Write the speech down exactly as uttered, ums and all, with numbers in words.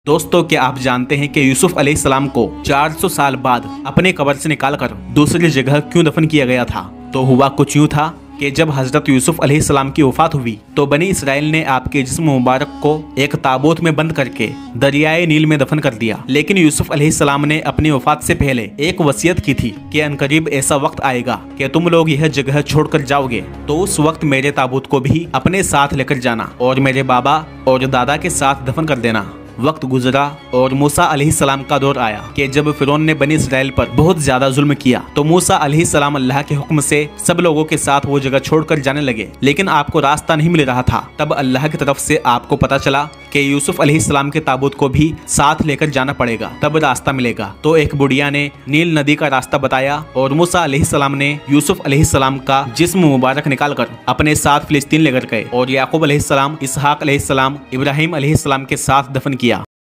दोस्तों, क्या आप जानते हैं कि यूसुफ अलैहिस्सलाम को चार सौ साल बाद अपने कब्र से निकालकर दूसरी जगह क्यों दफन किया गया था? तो हुआ कुछ यूँ था कि जब हजरत यूसुफ अलैहिस्सलाम की वफात हुई तो बनी इसराइल ने आपके जिस्म मुबारक को एक ताबूत में बंद करके दरियाए नील में दफन कर दिया। लेकिन यूसुफ अलैहिस्सलाम ने अपनी वफात से पहले एक वसीयत की थी कि अनकरीब ऐसा वक्त आएगा कि तुम लोग यह जगह छोड़कर जाओगे, तो उस वक्त मेरे ताबूत को भी अपने साथ लेकर जाना और मेरे बाबा और दादा के साथ दफन कर देना। वक्त गुजरा और मूसा अलैहिस्सलाम का दौर आया कि जब फिरौन ने बनी इसराइल पर बहुत ज्यादा जुल्म किया तो मूसा अलैहिस्सलाम अल्लाह के हुक्म से सब लोगों के साथ वो जगह छोड़कर जाने लगे, लेकिन आपको रास्ता नहीं मिल रहा था। तब अल्लाह की तरफ से आपको पता चला कि यूसुफ अलैहिस्सलाम के ताबूत को भी साथ लेकर जाना पड़ेगा, तब रास्ता मिलेगा। तो एक बुढ़िया ने नील नदी का रास्ता बताया और मूसा अलैहिस्सलाम ने यूसुफ अलैहिस्सलाम का जिस्म मुबारक निकालकर अपने साथ फिलिस्तीन लेकर गए और याकूब अलैहिस्सलाम, इसहाक अलैहिस्सलाम, इब्राहिम अलैहिस्सलाम के साथ दफन किया।